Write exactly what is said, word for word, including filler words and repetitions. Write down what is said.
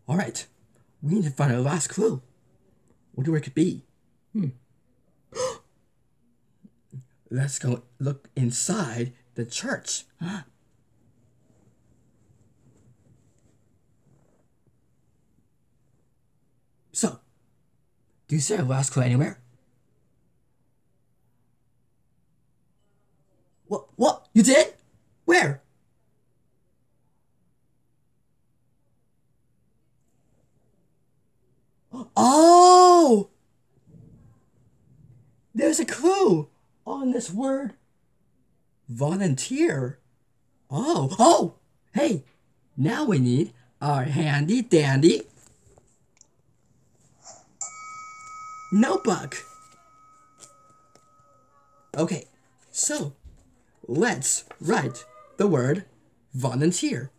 Alright, we need to find our last clue. Wonder it could be. Hmm. Let's go look inside the church. So, do you see our last clue anywhere? What? What? You did? Where? Oh! There's a clue on this word. Volunteer. Oh, oh! Hey, now we need our handy dandy notebook. Okay, so let's write the word volunteer.